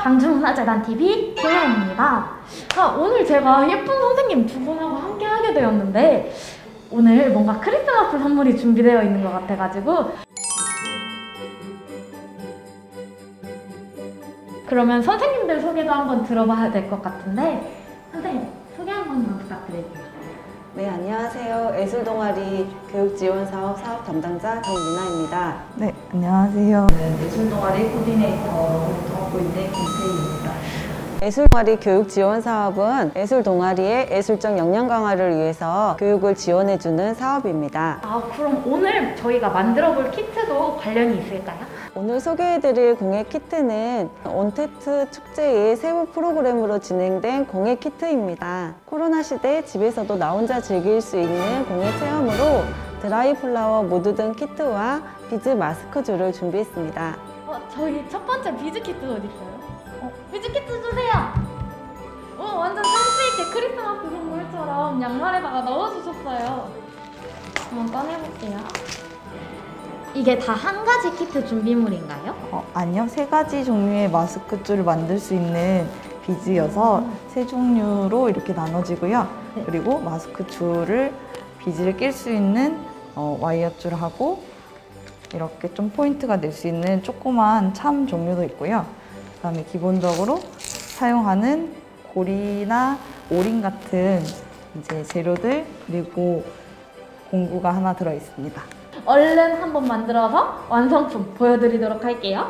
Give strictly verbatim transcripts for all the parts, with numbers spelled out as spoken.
광주문화재단티비 김혜연입니다. 아, 오늘 제가 예쁜 선생님 두 분하고 함께 하게 되었는데 오늘 뭔가 크리스마스 선물이 준비되어 있는 것 같아가지고 그러면 선생님들 소개도 한번 들어봐야 될 것 같은데 선생님 소개 한 번만 부탁드릴게요. 네, 안녕하세요. 예술동아리 교육지원사업 사업 담당자 정민아입니다. 네, 안녕하세요. 저는 예술동아리 코디네이터로 활동하고 있는 김태희입니다. 예술동아리 교육지원사업은 예술동아리의 예술적 역량 강화를 위해서 교육을 지원해주는 사업입니다. 아, 그럼 오늘 저희가 만들어볼 키트도 관련이 있을까요? 오늘 소개해드릴 공예 키트는 온테트 축제의 세부 프로그램으로 진행된 공예 키트입니다. 코로나 시대 집에서도 나 혼자 즐길 수 있는 공예 체험으로 드라이 플라워 모드 등 키트와 비즈 마스크 줄을 준비했습니다. 어, 저희 첫 번째 비즈 키트 어디 있어요? 어, 비즈 키트 주세요! 어, 완전 센스 있게 크리스마스 선물처럼 양말에다가 넣어주셨어요. 한번 꺼내볼게요. 이게 다 한 가지 키트 준비물인가요? 어, 아니요, 세 가지 종류의 마스크 줄을 만들 수 있는 비즈여서 음. 세 종류로 이렇게 나눠지고요. 네. 그리고 마스크 줄을 비즈를 낄 수 있는 어, 와이어 줄하고 이렇게 좀 포인트가 낼 수 있는 조그만 참 종류도 있고요. 그 다음에 기본적으로 사용하는 고리나 오링 같은 이제 재료들 그리고 공구가 하나 들어 있습니다. 얼른 한번 만들어서 완성품 보여드리도록 할게요.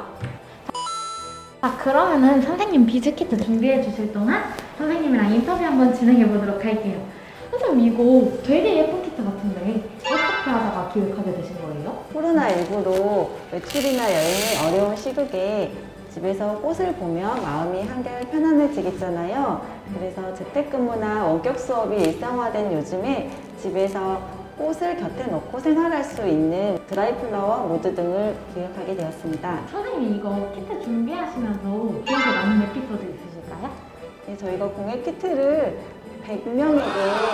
자, 그러면은 선생님 비즈 키트 준비해 주실 동안 선생님이랑 인터뷰 한번 진행해 보도록 할게요. 선생님 이거 되게 예쁜 키트 같은데 어떻게 하다가 기획하게 되신 거예요? 코로나십구로 외출이나 여행이 어려운 시국에 집에서 꽃을 보며 마음이 한결 편안해지겠잖아요. 그래서 재택근무나 원격 수업이 일상화된 요즘에 집에서 꽃을 곁에 놓고 생활할 수 있는 드라이 플라워 모드 등을 기획하게 되었습니다. 선생님 이거 키트 준비하시면서 기억에 남는 에피소드 있으실까요? 네, 저희가 공예 키트를 백 명에게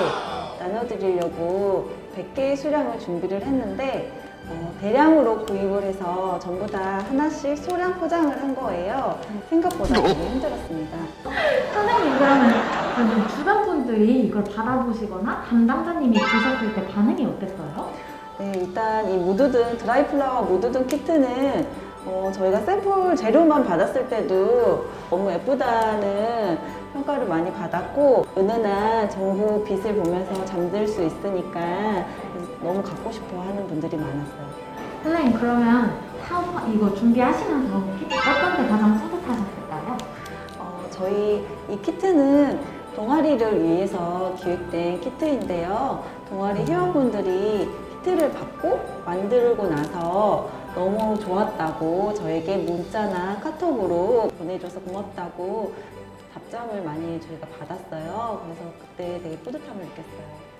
나눠드리려고 백 개의 수량을 준비를 했는데 어, 대량으로 구입을 해서 전부 다 하나씩 소량 포장을 한 거예요. 생각보다 되게 힘들었습니다. 선생님 그러면 주변 분들이 이걸 받아보시거나 담당자님이 보셨을 때 반응이 어땠어요? 네, 일단 이 무드등 드라이 플라워 무드등 키트는 어, 저희가 샘플 재료만 받았을 때도 너무 예쁘다는 평가를 많이 받았고 은은한 정부 빛을 보면서 잠들 수 있으니까 너무 갖고 싶어 하는 분들이 많았어요. 선생님 그러면 사업 이거 준비하시면서 키트 어떤 데 가장 뿌듯하셨을까요? 어, 저희 이 키트는 동아리를 위해서 기획된 키트인데요. 동아리 회원분들이 키트를 받고 만들고 나서 너무 좋았다고 저에게 문자나 카톡으로 보내줘서 고맙다고 답장을 많이 저희가 받았어요. 그래서 그때 되게 뿌듯함을 느꼈어요.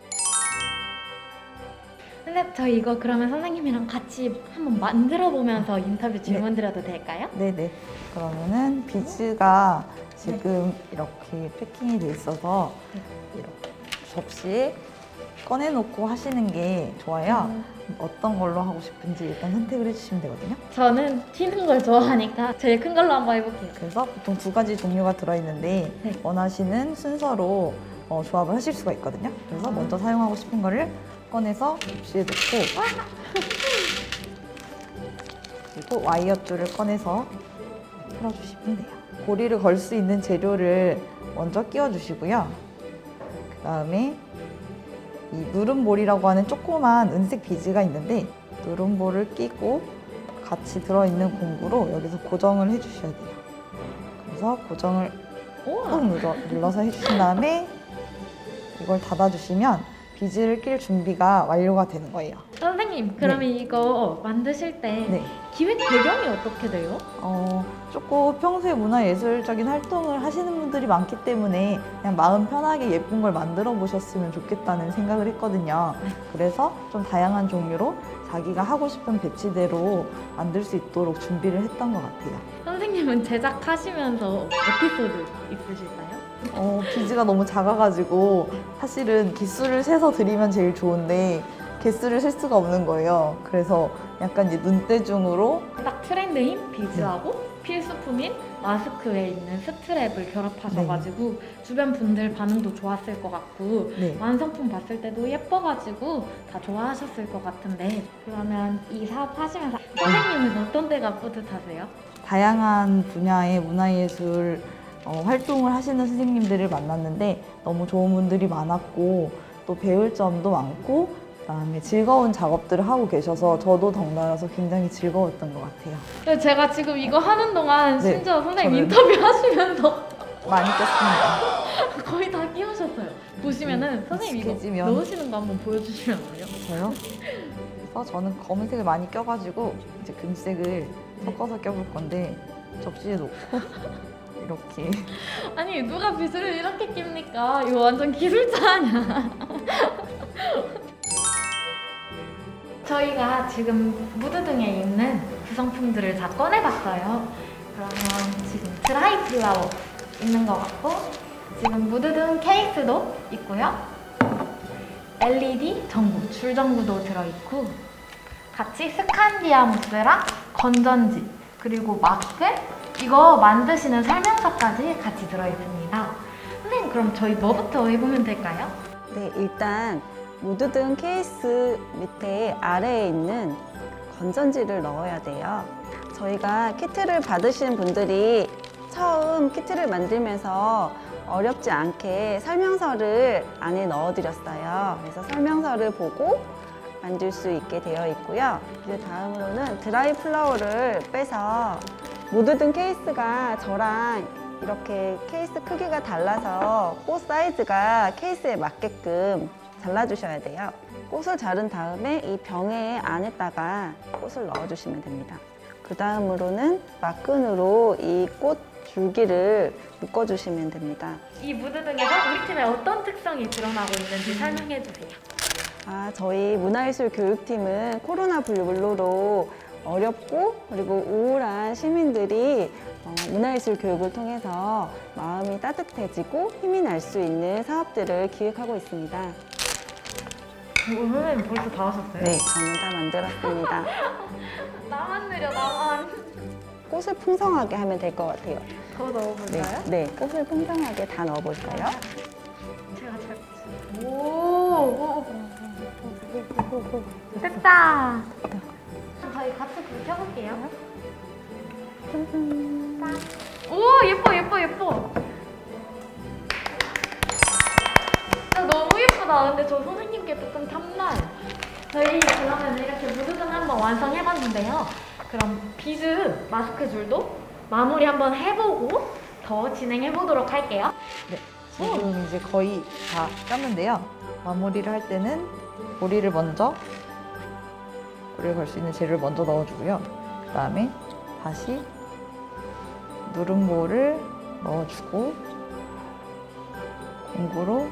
선생님 저 이거 그러면 선생님이랑 같이 한번 만들어 보면서 인터뷰 질문 드려도 될까요? 네네. 그러면은 비즈가 지금 네. 이렇게 패킹이 돼 있어서 이렇게 접시에 꺼내놓고 하시는 게 좋아요. 음. 어떤 걸로 하고 싶은지 일단 선택을 해주시면 되거든요. 저는 튀는 걸 좋아하니까 제일 큰 걸로 한번 해볼게요. 그래서 보통 두 가지 종류가 들어있는데 네. 원하시는 순서로 어, 조합을 하실 수가 있거든요. 그래서 아. 먼저 사용하고 싶은 거를 꺼내서 접시에 넣고 그리고 와이어 줄을 꺼내서 풀어주시면 돼요. 고리를 걸 수 있는 재료를 먼저 끼워주시고요. 그 다음에 이 누름볼이라고 하는 조그만 은색 비즈가 있는데 누름볼을 끼고 같이 들어있는 공구로 여기서 고정을 해주셔야 돼요. 그래서 고정을 꾹 눌러, 눌러서 해주신 다음에 이걸 닫아주시면 비즈를 낄 준비가 완료가 되는 거예요. 선생님 그러면 네. 이거 만드실 때 네. 기획 배경이 어떻게 돼요? 어, 조금 평소에 문화예술적인 활동을 하시는 분들이 많기 때문에 그냥 마음 편하게 예쁜 걸 만들어 보셨으면 좋겠다는 생각을 했거든요. 네. 그래서 좀 다양한 종류로 자기가 하고 싶은 배치대로 만들 수 있도록 준비를 했던 것 같아요. 선생님은 제작하시면서 에피소드 있으실까요? 어, 비즈가 너무 작아가지고 사실은 개수를 세서 드리면 제일 좋은데 개수를 셀 수가 없는 거예요. 그래서 약간 이제 눈대중으로 딱 트렌드인 비즈하고 필수품인 마스크에 있는 스트랩을 결합하셔가지고 주변 분들 반응도 좋았을 것 같고 네. 완성품 봤을 때도 예뻐가지고 다 좋아하셨을 것 같은데, 그러면 이 사업 하시면서 선생님은 어떤 데가 뿌듯하세요? 다양한 분야의 문화예술 어, 활동을 하시는 선생님들을 만났는데 너무 좋은 분들이 많았고 또 배울 점도 많고 그다음에 즐거운 작업들을 하고 계셔서 저도 덩달아서 굉장히 즐거웠던 것 같아요. 근데 제가 지금 이거 하는 동안 네, 심지어 선생님 저는- 인터뷰 하시면서 많이 꼈습니다. 거의 다 끼우셨어요. 보시면은 선생님 이거 익숙해지면- 넣으시는 거 한번 보여주시면 안 돼요? 저요? 그래서 저는 검은색을 많이 껴가지고 이제 금색을 섞어서 껴볼 건데 접시에 놓고 이렇게 아니 누가 빗을 이렇게 낍니까? 이거 완전 기술자 아니야? 저희가 지금 무드등에 있는 구성품들을 다 꺼내봤어요. 그러면 지금 드라이 플라워 있는 것 같고, 지금 무드등 케이스도 있고요. 엘이디 전구, 줄전구도 들어있고, 같이 스칸디아모스랑 건전지, 그리고 마스크, 이거 만드시는 설명서까지 같이 들어있습니다. 선생님, 그럼 저희 뭐부터 해보면 될까요? 네, 일단 무드등 케이스 밑에 아래에 있는 건전지를 넣어야 돼요. 저희가 키트를 받으신 분들이 처음 키트를 만들면서 어렵지 않게 설명서를 안에 넣어드렸어요. 그래서 설명서를 보고 만들 수 있게 되어 있고요. 이제 다음으로는 드라이 플라워를 빼서 무드등 케이스가 저랑 이렇게 케이스 크기가 달라서 꽃 사이즈가 케이스에 맞게끔 잘라주셔야 돼요. 꽃을 자른 다음에 이 병의 안에다가 꽃을 넣어주시면 됩니다. 그 다음으로는 막끈으로 이 꽃 줄기를 묶어주시면 됩니다. 이 무드등에서 우리 팀의 어떤 특성이 드러나고 있는지 설명해주세요. 아, 저희 문화예술 교육팀은 코로나 블루로 어렵고 그리고 우울한 시민들이 어, 문화예술 교육을 통해서 마음이 따뜻해지고 힘이 날 수 있는 사업들을 기획하고 있습니다. 오, 선생님 벌써 다 하셨어요? 네, 저는 다 만들었습니다. 나만 느려, 나만. 꽃을 풍성하게 하면 될 것 같아요. 더 네, 넣어볼까요? 네, 꽃을 풍성하게 다 넣어볼까요? 제가 잘. 오, 오, 오. 됐다. 저희 같이 불 켜볼게요. 짠. 오, 예뻐, 예뻐, 예뻐. 진짜 너무 예쁘다. 근데 저 선생님께 조금 탐나요. 저희 그러면 이렇게 무드등 한번 완성해봤는데요. 그럼 비즈 마스크 줄도 마무리 한번 해보고 더 진행해보도록 할게요. 네, 지금 이제 거의 다 깠는데요. 마무리를 할 때는 고리를 먼저 고리를 걸 수 있는 재료를 먼저 넣어주고요. 그 다음에 다시 누름볼을 넣어주고 공구로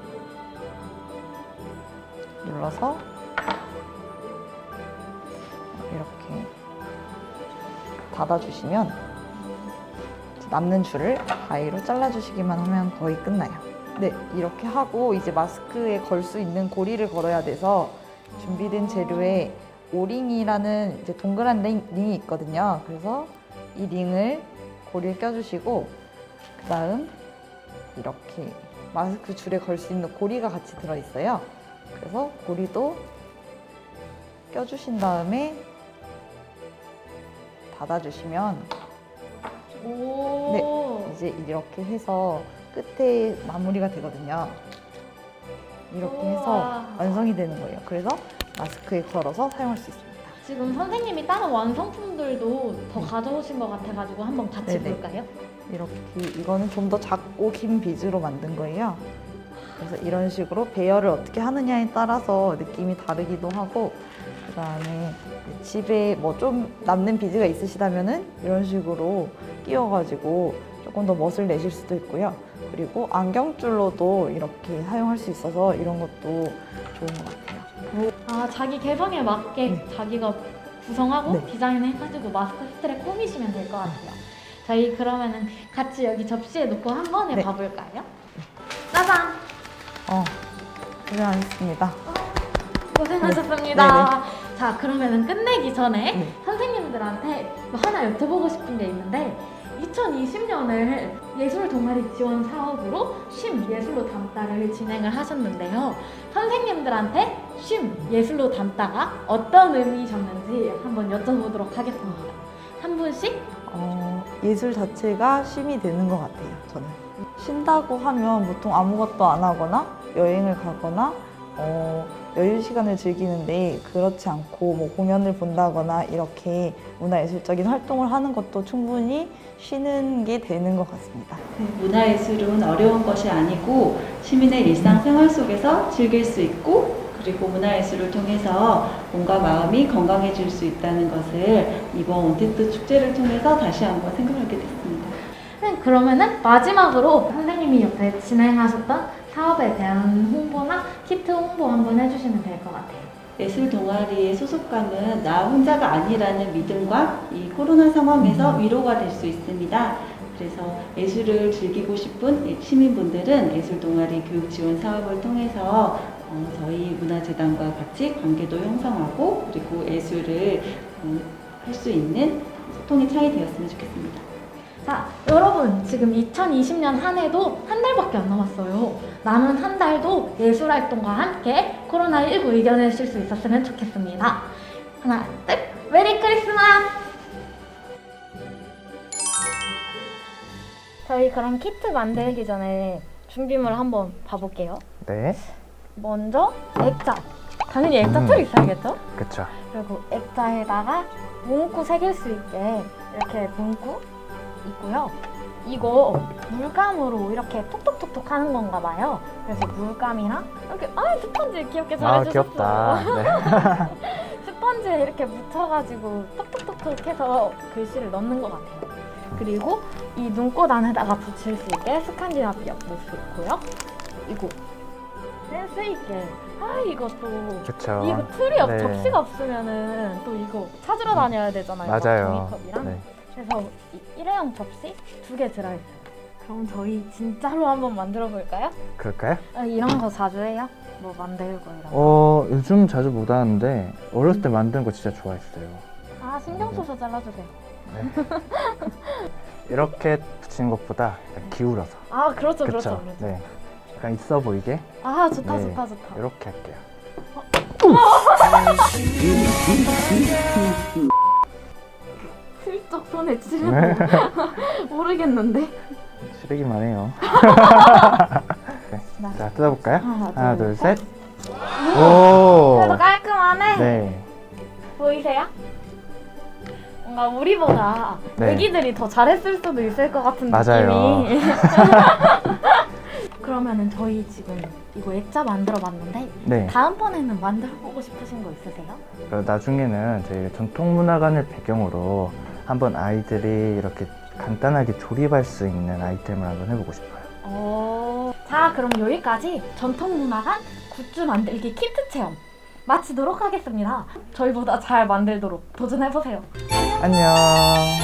눌러서 이렇게 닫아주시면 남는 줄을 가위로 잘라주시기만 하면 거의 끝나요. 네, 이렇게 하고 이제 마스크에 걸 수 있는 고리를 걸어야 돼서 준비된 재료에 오링이라는 이제 동그란 링, 링이 있거든요. 그래서 이 링을 고리에 껴주시고 그 다음 이렇게 마스크 줄에 걸 수 있는 고리가 같이 들어있어요. 그래서 고리도 껴주신 다음에 닫아주시면 오. 이제 이렇게 해서 끝에 마무리가 되거든요. 이렇게 해서 우와. 완성이 되는 거예요. 그래서 마스크에 걸어서 사용할 수 있습니다. 지금 선생님이 다른 완성품들도 더 가져오신 것 같아가지고 한번 같이 네네. 볼까요? 이렇게 이거는 좀 더 작고 긴 비즈로 만든 거예요. 그래서 이런 식으로 배열을 어떻게 하느냐에 따라서 느낌이 다르기도 하고 그 다음에 집에 뭐 좀 남는 비즈가 있으시다면은 이런 식으로 끼워가지고 조금 더 멋을 내실 수도 있고요. 그리고 안경줄로도 이렇게 사용할 수 있어서 이런 것도 좋은 것 같아요. 아, 자기 개성에 맞게 네. 자기가 구성하고 네. 디자인해가지고 마스크 스트랩 꾸미시면 될 것 같아요. 저희 그러면은 같이 여기 접시에 놓고 한 번에 네. 봐볼까요? 짜잔! 어, 고생하셨습니다. 고생하셨습니다. 네, 자, 그러면은 끝내기 전에 네. 선생님들 선생님들한테 하나 여쭤보고 싶은 게 있는데 이천이십 년을 예술 동아리 지원 사업으로 쉼 예술로 담다를 진행을 하셨는데요. 선생님들한테 쉼 예술로 담다가 어떤 의미셨는지 한번 여쭤보도록 하겠습니다. 한 분씩? 어, 예술 자체가 쉼이 되는 것 같아요, 저는. 쉰다고 하면 보통 아무것도 안 하거나 여행을 가거나 어, 여유 시간을 즐기는데 그렇지 않고 뭐 공연을 본다거나 이렇게 문화예술적인 활동을 하는 것도 충분히 쉬는 게 되는 것 같습니다. 네, 문화예술은 어려운 것이 아니고 시민의 일상생활 속에서 즐길 수 있고 그리고 문화예술을 통해서 몸과 마음이 건강해질 수 있다는 것을 이번 온테트 축제를 통해서 다시 한번 생각하게 됐습니다. 네, 그러면은 마지막으로 선생님이 옆에 진행하셨던 사업에 대한 홍보나 키트 홍보 한번 해주시면 될 것 같아요. 예술 동아리의 소속감은 나 혼자가 아니라는 믿음과 이 코로나 상황에서 위로가 될 수 있습니다. 그래서 예술을 즐기고 싶은 시민분들은 예술 동아리 교육 지원 사업을 통해서 어, 저희 문화재단과 같이 관계도 형성하고 그리고 예술을 어, 할 수 있는 소통의 차이 되었으면 좋겠습니다. 자, 여러분 지금 이천이십 년 한 해도 한 달밖에 안 남았어요. 남은 한 달도 예술활동과 함께 코로나십구 이겨내실 수 있었으면 좋겠습니다. 하나, 둘, 메리 크리스마스! 저희 그럼 키트 만들기 전에 준비물 한번 봐볼게요. 네. 먼저 액자. 당연히 액자 음. 틀 있어야겠죠? 그쵸. 그리고 액자에다가 문구 새길 수 있게 이렇게 문구 있고요. 이거 물감으로 이렇게 톡톡톡톡 하는 건가 봐요. 그래서 물감이랑 이렇게 아 스펀지 귀엽게 아, 잘해주셨어요. 귀엽다. 네. 스펀지에 이렇게 묻혀가지고 톡톡톡톡 해서 글씨를 넣는 것 같아요. 그리고 이 눈꽃 안에다가 붙일 수 있게 스칸디나비아 모스 있고요. 이거 센스 있게 아 이것도 그쵸. 이거 틀이 없, 네. 접시가 없으면은 또 이거 찾으러 다녀야 되잖아요. 맞아요. 종이컵이랑. 네. 그래서 이 일회용 접시 두 개 들어있어요. 그럼 저희 진짜로 한번 만들어 볼까요? 그럴까요? 아, 이런 거 자주 해요? 뭐 만들고 이런 거. 어, 요즘 자주 못 하는데 어렸을 때 만드는 거 진짜 좋아했어요. 아 신경 써서 잘라주세요. 네. 이렇게 붙이는 것보다 약간 기울어서. 아 그렇죠 그쵸? 그렇죠 그렇죠. 네. 약간 있어 보이게 아 좋다 네. 좋다 좋다. 이렇게 할게요. 슬쩍 손에 칠해도 모르겠는데. 시래기만 해요. 네. 자, 자, 뜯어볼까요? 하나, 하나, 둘, 둘, 셋. 오! 오! 그래도 깔끔하네. 네. 보이세요? 뭔가 우리보다 네. 애기들이 더 잘했을 수도 있을 것 같은 맞아요. 느낌이. 그러면은 저희 지금 이거 액자 만들어 봤는데 네. 다음번에는 만들어 보고 싶으신 거 있으세요? 그리고 나중에는 저희 전통문화관을 배경으로 한번 아이들이 이렇게 간단하게 조립할 수 있는 아이템을 한번 해보고 싶어요. 어... 자 그럼 여기까지 전통문화관 굿즈 만들기 키트 체험 마치도록 하겠습니다. 저희보다 잘 만들도록 도전해보세요. 안녕.